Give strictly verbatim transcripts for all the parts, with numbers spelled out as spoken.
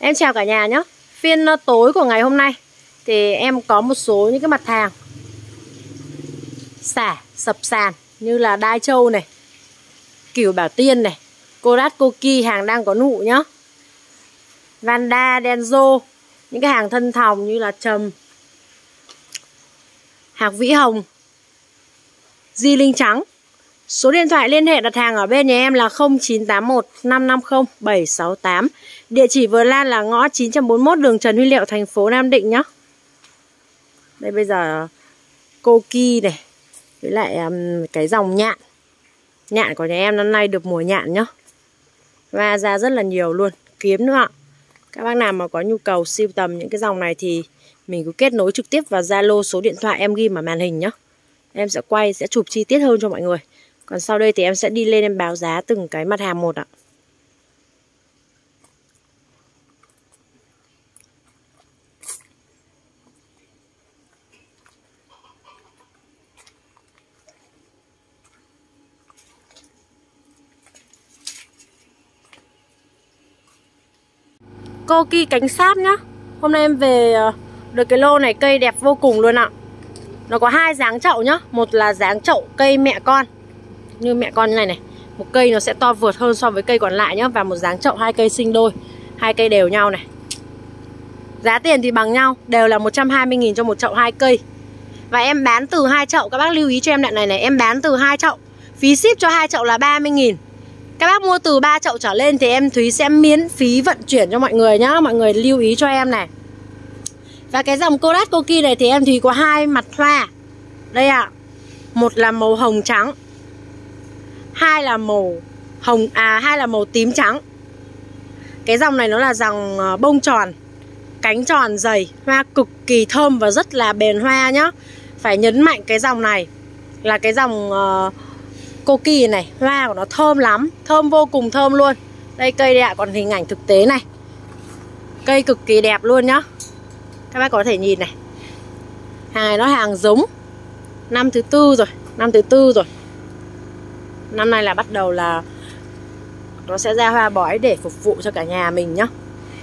Em chào cả nhà nhé. Phiên tối của ngày hôm nay thì em có một số những cái mặt hàng xả sập sàn như là Đai Châu này, Cửu Bảo Tiên này, Korat Koki hàng đang có nụ nhá. Vanda, Denzo, những cái hàng thân thòng như là Trầm, Hạc Vĩ Hồng, Di Linh Trắng. Số điện thoại liên hệ đặt hàng ở bên nhà em là không chín tám một năm năm không bảy sáu tám. Địa chỉ Vừa Lan là ngõ chín trăm bốn mươi mốt đường Trần Huy Liệu, thành phố Nam Định nhá. Đây bây giờ Koki này, với lại um, cái dòng nhạn. Nhạn của nhà em năm nay được mùa nhạn nhá. Và ra rất là nhiều luôn, kiếm nữa ạ. Các bác nào mà có nhu cầu sưu tầm những cái dòng này thì mình cứ kết nối trực tiếp vào Zalo, số điện thoại em ghi ở màn hình nhá. Em sẽ quay, sẽ chụp chi tiết hơn cho mọi người. Còn sau đây thì em sẽ đi lên em báo giá từng cái mặt hàng một ạ. Koki cánh sáp nhá. Hôm nay em về được cái lô này, cây đẹp vô cùng luôn ạ. Nó có hai dáng chậu nhá. Một là dáng chậu cây mẹ con, như mẹ con như này này. Một cây nó sẽ to vượt hơn so với cây còn lại nhá. Và một dáng chậu hai cây sinh đôi, hai cây đều nhau này. Giá tiền thì bằng nhau, đều là một trăm hai mươi nghìn cho một chậu hai cây. Và em bán từ hai chậu, các bác lưu ý cho em đoạn này này. Em bán từ hai chậu, phí ship cho hai chậu là ba mươi nghìn. Các bác mua từ ba chậu trở lên thì em Thúy sẽ miễn phí vận chuyển cho mọi người nhá. Mọi người lưu ý cho em này. Và cái dòng Korat Koki này thì em Thúy có hai mặt hoa. Đây ạ. À, một là màu hồng trắng, hai là màu hồng à hai là màu tím trắng. Cái dòng này nó là dòng bông tròn, cánh tròn dày, hoa cực kỳ thơm và rất là bền hoa nhá. Phải nhấn mạnh cái dòng này là cái dòng uh, Koki này, hoa của nó thơm lắm, thơm vô cùng thơm luôn. Đây cây đây ạ, còn hình ảnh thực tế này. Cây cực kỳ đẹp luôn nhá. Các bác có thể nhìn này. Hàng này nó hàng giống. Năm thứ tư rồi, năm thứ tư rồi. Năm nay là bắt đầu là nó sẽ ra hoa bói để phục vụ cho cả nhà mình nhá.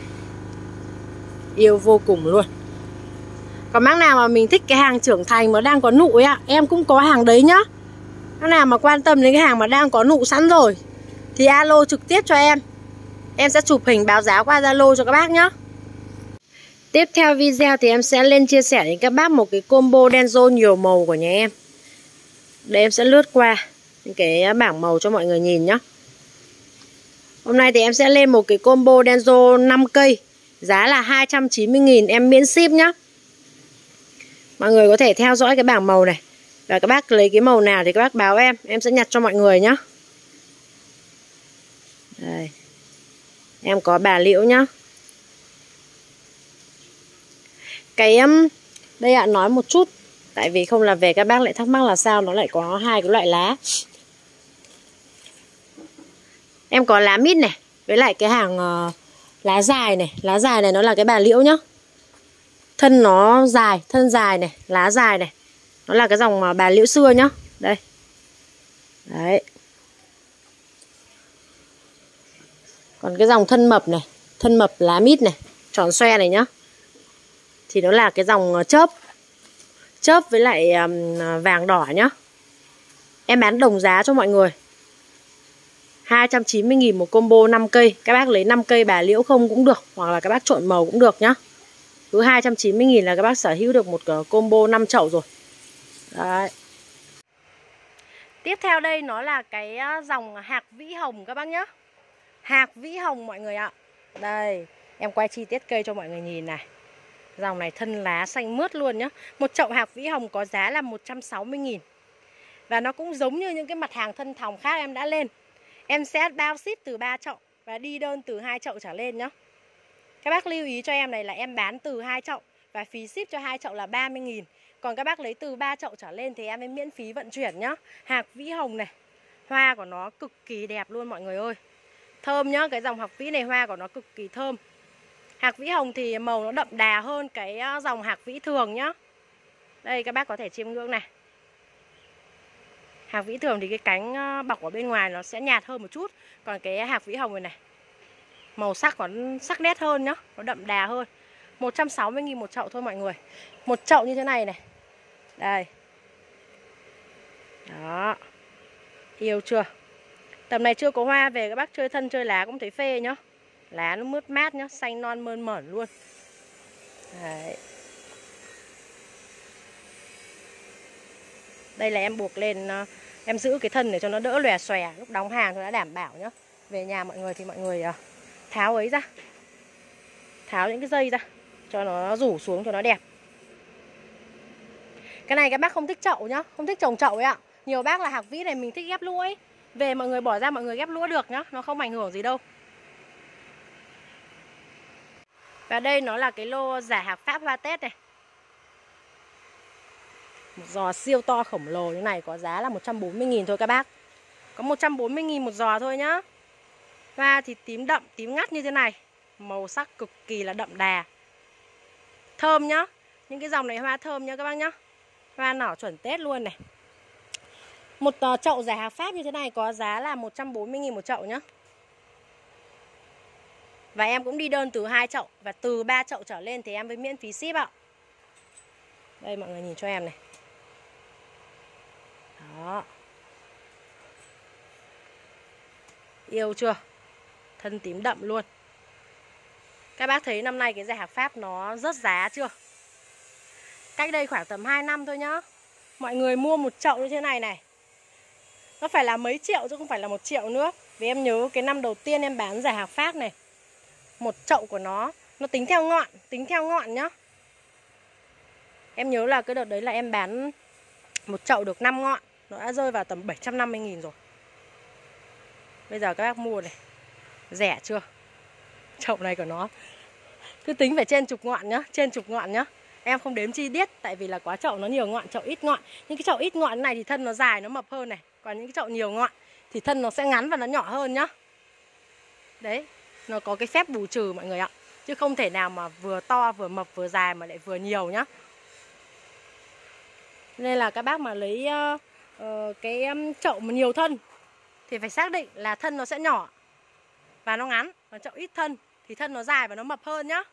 Yêu vô cùng luôn. Còn bác nào mà mình thích cái hàng trưởng thành mà đang có nụ ấy ạ, em cũng có hàng đấy nhá. Bác nào mà quan tâm đến cái hàng mà đang có nụ sẵn rồi thì alo trực tiếp cho em. Em sẽ chụp hình báo giá qua Zalo cho các bác nhá. Tiếp theo video thì em sẽ lên chia sẻ đến các bác một cái combo Denzo nhiều màu của nhà em. Đây em sẽ lướt qua những cái bảng màu cho mọi người nhìn nhá. Hôm nay thì em sẽ lên một cái combo Denzo năm cây, giá là hai trăm chín mươi nghìn, em miễn ship nhá. Mọi người có thể theo dõi cái bảng màu này. Và các bác lấy cái màu nào thì các bác báo em, em sẽ nhặt cho mọi người nhá. Đây. Em có bà liễu nhá. Cái um, đây ạ, à, nói một chút, tại vì không là về các bác lại thắc mắc là sao nó lại có hai cái loại lá. Em có lá mít này, với lại cái hàng uh, lá dài này. Lá dài này nó là cái bà liễu nhá. Thân nó dài, thân dài này, lá dài này. Nó là cái dòng uh, bà liễu xưa nhá. Đây. Đấy. Còn cái dòng thân mập này, thân mập lá mít này, tròn xoe này nhá, thì nó là cái dòng chớp. Chớp với lại um, vàng đỏ nhá. Em bán đồng giá cho mọi người, hai trăm chín mươi nghìn một combo năm cây. Các bác lấy năm cây bà liễu không cũng được, hoặc là các bác trộn màu cũng được nhá. Cứ hai trăm chín mươi nghìn là các bác sở hữu được một combo năm chậu rồi. Đấy. Tiếp theo đây nó là cái dòng Hạc Vĩ Hồng các bác nhá. Hạc Vĩ Hồng mọi người ạ. Đây, em quay chi tiết cây cho mọi người nhìn này. Dòng này thân lá xanh mướt luôn nhá. Một chậu Hạc Vĩ Hồng có giá là một trăm sáu mươi nghìn. Và nó cũng giống như những cái mặt hàng thân thòng khác em đã lên. Em sẽ bao ship từ ba chậu và đi đơn từ hai chậu trở lên nhá. Các bác lưu ý cho em này là em bán từ hai chậu và phí ship cho hai chậu là ba mươi nghìn. Còn các bác lấy từ ba chậu trở lên thì em mới miễn phí vận chuyển nhá. Hạc Vĩ Hồng này, hoa của nó cực kỳ đẹp luôn mọi người ơi. Thơm nhá, cái dòng Hạc Vĩ này hoa của nó cực kỳ thơm. Hạc Vĩ Hồng thì màu nó đậm đà hơn cái dòng Hạc Vĩ thường nhá. Đây các bác có thể chiêm ngưỡng này. Hạc Vĩ thường thì cái cánh bọc ở bên ngoài nó sẽ nhạt hơn một chút. Còn cái Hạc Vĩ Hồng này này, Màu sắc nó sắc nét hơn nhá, nó đậm đà hơn. Một trăm sáu mươi nghìn một chậu thôi mọi người. Một chậu như thế này này. Đây. Đó. Yêu chưa? Tầm này chưa có hoa về các bác chơi thân chơi lá cũng thấy phê nhá. Lá nó mướt mát nhá, xanh non mơn mởn luôn. Đấy. Đây là em buộc lên, em giữ cái thân để cho nó đỡ lòe xòe. Lúc đóng hàng tôi đã đảm bảo nhá. Về nhà mọi người thì mọi người tháo ấy ra, tháo những cái dây ra cho nó rủ xuống cho nó đẹp. Cái này các bác không thích chậu nhá, không thích trồng chậu ấy ạ. Nhiều bác là hạc vĩ này mình thích ghép lũa ấy. Về mọi người bỏ ra mọi người ghép lũa được nhá, nó không ảnh hưởng gì đâu. Và đây nó là cái lô giả hạc Pháp hoa Tết này. Một giò siêu to khổng lồ như này có giá là một trăm bốn mươi nghìn thôi các bác. Có một trăm bốn mươi nghìn một giò thôi nhá. Hoa thì tím đậm, tím ngắt như thế này. Màu sắc cực kỳ là đậm đà. Thơm nhá. Những cái dòng này hoa thơm nhá các bác nhá. Hoa nở chuẩn Tết luôn này. Một uh, chậu giả hạc Pháp như thế này có giá là một trăm bốn mươi nghìn một chậu nhá. Và em cũng đi đơn từ hai chậu. Và từ ba chậu trở lên thì em với miễn phí ship ạ. Đây mọi người nhìn cho em này. Đó. Yêu chưa? Thân tím đậm luôn. Các bác thấy năm nay cái giả hạc Pháp nó rớt giá chưa? Cách đây khoảng tầm hai năm thôi nhá. Mọi người mua một chậu như thế này này, nó phải là mấy triệu chứ không phải là một triệu nữa. Vì em nhớ cái năm đầu tiên em bán giả hạc Pháp này, một chậu của nó, nó tính theo ngọn, tính theo ngọn nhá. Em nhớ là cái đợt đấy là em bán một chậu được năm ngọn. Nó đã rơi vào tầm bảy trăm năm mươi nghìn rồi. Bây giờ các bác mua này, rẻ chưa? Chậu này của nó cứ tính phải trên chục ngọn nhá, trên chục ngọn nhá. Em không đếm chi tiết tại vì là quá chậu nó nhiều ngọn, chậu ít ngọn. Những cái chậu ít ngọn này thì thân nó dài, nó mập hơn này. Còn những cái chậu nhiều ngọn thì thân nó sẽ ngắn và nó nhỏ hơn nhá. Đấy, nó có cái phép bù trừ mọi người ạ. Chứ không thể nào mà vừa to, vừa mập, vừa dài mà lại vừa nhiều nhá. Nên là các bác mà lấy uh, uh, cái um, chậu mà nhiều thân thì phải xác định là thân nó sẽ nhỏ và nó ngắn. Còn chậu ít thân thì thân nó dài và nó mập hơn nhá.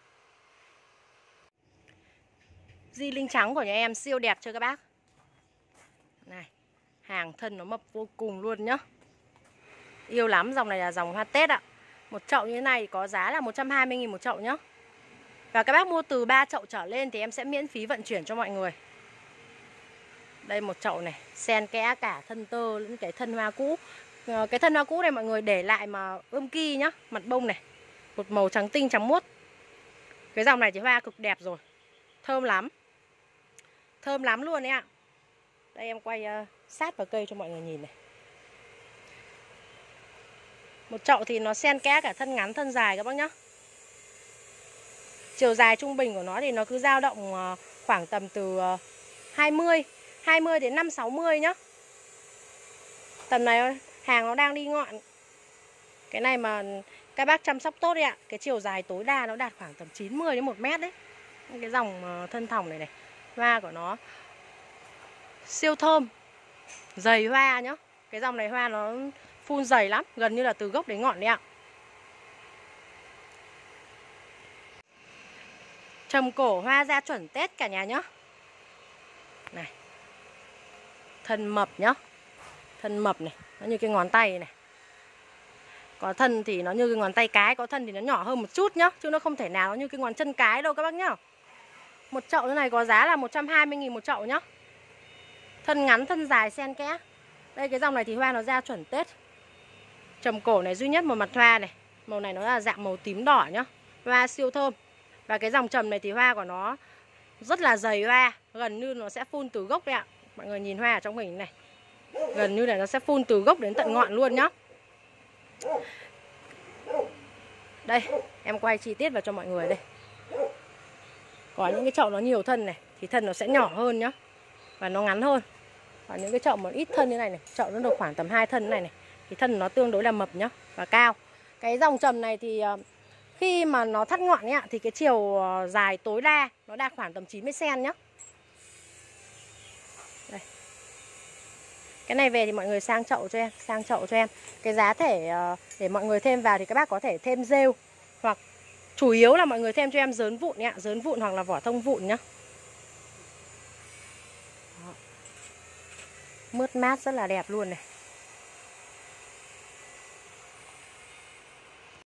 Di linh trắng của nhà em siêu đẹp chưa các bác. Này, hàng thân nó mập vô cùng luôn nhá. Yêu lắm, dòng này là dòng hoa Tết ạ. Một chậu như thế này có giá là một trăm hai mươi nghìn một chậu nhá. Và các bác mua từ ba chậu trở lên thì em sẽ miễn phí vận chuyển cho mọi người. Đây một chậu này, xen kẽ cả thân tơ lẫn cái thân hoa cũ. Cái thân hoa cũ này mọi người để lại mà ươm ki nhá, mặt bông này, một màu trắng tinh trắng muốt. Cái dòng này thì hoa cực đẹp rồi, thơm lắm, thơm lắm luôn đấy ạ. Đây em quay uh, sát vào cây cho mọi người nhìn này. Một chậu thì nó xen kẽ cả thân ngắn thân dài các bác nhá. Chiều dài trung bình của nó thì nó cứ dao động uh, khoảng tầm từ uh, hai mươi đến năm sáu mươi nhá. Tầm này hàng nó đang đi ngọn. Cái này mà các bác chăm sóc tốt đấy ạ. Cái chiều dài tối đa nó đạt khoảng tầm chín mươi đến một mét đấy. Cái dòng thân thòng này này, hoa của nó siêu thơm, dày hoa nhá. Cái dòng này hoa nó phun dày lắm, gần như là từ gốc đến ngọn đấy ạ. Trầm cổ hoa ra chuẩn Tết cả nhà nhá. Này, thân mập nhá. Thân mập này, nó như cái ngón tay này. Có thân thì nó như cái ngón tay cái, có thân thì nó nhỏ hơn một chút nhá. Chứ nó không thể nào nó như cái ngón chân cái đâu các bác nhá. Một chậu như này có giá là một trăm hai mươi nghìn một chậu nhá. Thân ngắn, thân dài xen kẽ. Đây cái dòng này thì hoa nó ra chuẩn Tết. Trầm cổ này duy nhất một mặt hoa này. Màu này nó là dạng màu tím đỏ nhá. Hoa siêu thơm. Và cái dòng trầm này thì hoa của nó rất là dày hoa, gần như nó sẽ phun từ gốc đấy ạ. Mọi người nhìn hoa ở trong hình này, gần như là nó sẽ phun từ gốc đến tận ngọn luôn nhá. Đây, em quay chi tiết vào cho mọi người đây. Có những cái chậu nó nhiều thân này thì thân nó sẽ nhỏ hơn nhá, và nó ngắn hơn. Còn những cái chậu mà ít thân như này này, chậu nó được khoảng tầm hai thân này này thì thân nó tương đối là mập nhá và cao. Cái dòng trầm này thì khi mà nó thắt ngọn ấy ạ, thì cái chiều dài tối đa nó đạt khoảng tầm chín mươi xen-ti-mét nhá. Đây. Cái này về thì mọi người sang chậu cho em, sang chậu cho em. Cái giá thể uh, để mọi người thêm vào thì các bác có thể thêm rêu, hoặc chủ yếu là mọi người thêm cho em dớn vụn nhá, dớn vụn hoặc là vỏ thông vụn nhá. Đó. Mướt mát rất là đẹp luôn này.